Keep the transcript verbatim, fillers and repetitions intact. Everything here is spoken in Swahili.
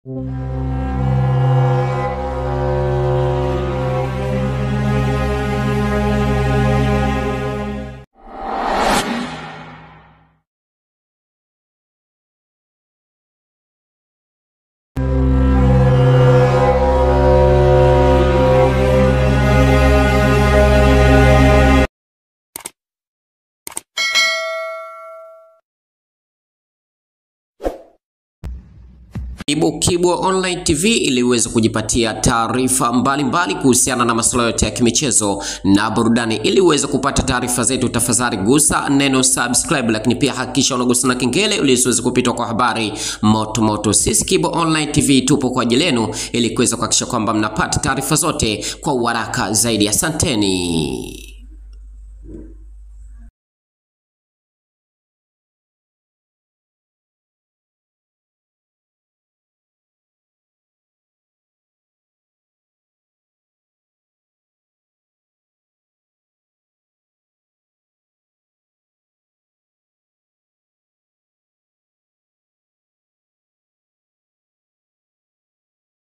Kibwe Kibwe Online T V ili uweze kujipatia taarifa mbalimbali kuhusiana na masuala yote ya kimichezo na burudani. Ili uweze kupata taarifa zetu, tafadhali gusa neno subscribe, lakini pia hakikisha unagusa na kengele ili usiweze kupitwa kwa habari moto moto. Sisi Kibwe Online T V tupo kwa ajili yenu ili kuweza kuhakikisha kwamba mnapata taarifa zote kwa haraka zaidi. Asanteni.